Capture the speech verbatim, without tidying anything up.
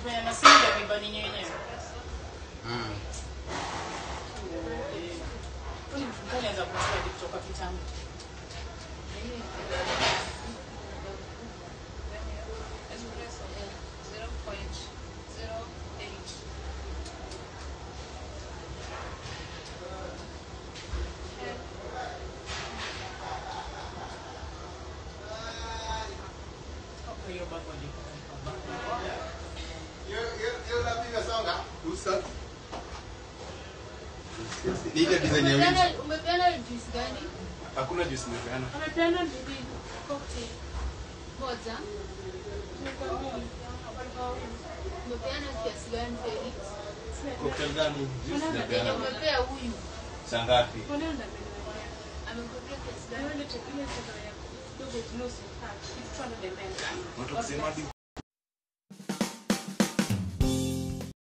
Tumefanya na sisi ndio mibani yenyewe. Mm. Kuni mfukoni anza kuchukua kutoka kitambo. zero point zero eight. Ile design ya wingi. Umepeana juice gani? Hakuna juice nimepeana. Umepeana bibi cocktail. Moja. Umepeana kiasi gani Felix? Cocktail gani? Juice nimepeana. Umepea huyu. Sangapi? Amekupea kiasi gani? Ile chakula cha dogo nusu tatu. It's two hundred ml. Watu kusema